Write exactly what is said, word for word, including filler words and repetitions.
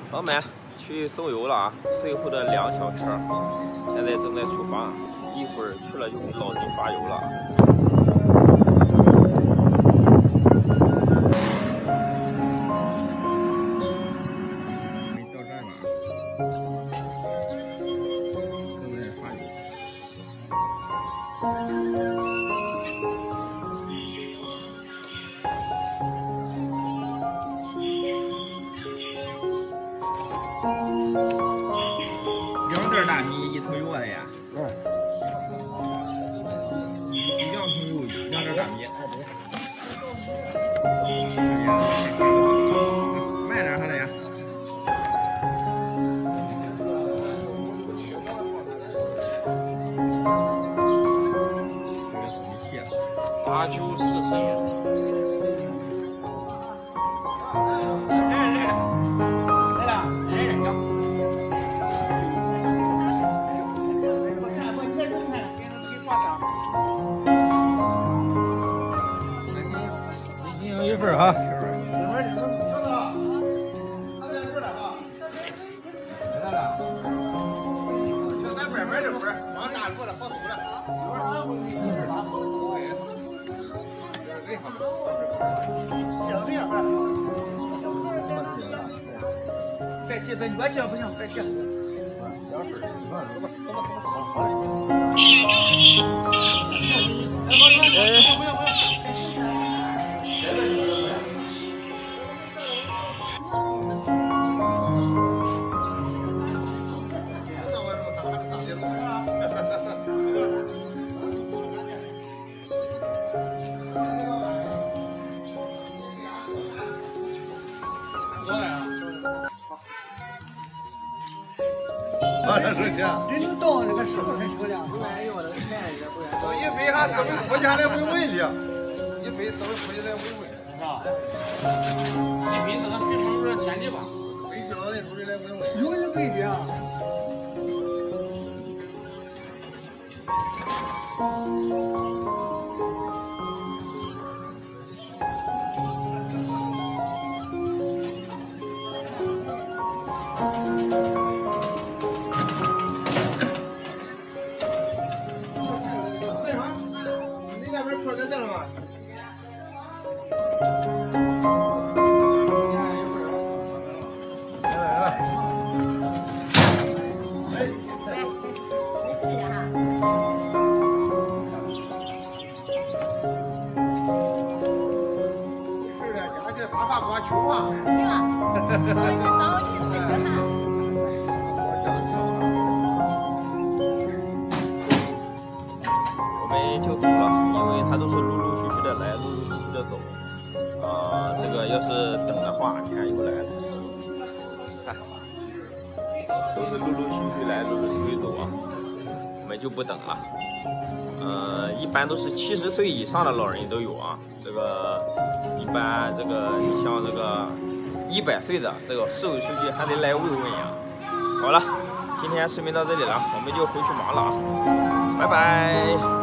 老板去送油了啊，最后的两小车，现在正在出发，一会儿去了就给老金发油了。 两袋大米，一桶油的呀。嗯。一两桶油，两袋大米。哎呀，慢点，还得呀。八九四十一。 一份哈， 就咱这边这份，往大过来好走了。 别急，别越急不行，别急。 两份，走吧，走吧，走吧，好。哎，不用不用。 你能到那个时候才有两个。 我一飞还稍微扶起来稳稳的，一飞稍微扶起来稳稳，是吧？ 一飞那个水上有点尖的吧？ 飞起来扶起来稳稳。 有一稳的啊。 发发光球啊！ 行啊，稍微再稍微去试试看。 我们就走了，因为他都是陆陆续续的来，陆陆续续的走。啊、呃，这个要是等的话，你看又来了，看，都是陆陆续续来，陆陆续续走啊。我们就不等了。呃，一般都是七十岁以上的老人都有啊。这个一般这个你像这个一百岁的这个市委书记还得来慰问呀。好了，今天视频到这里了，我们就回去忙了啊，拜拜。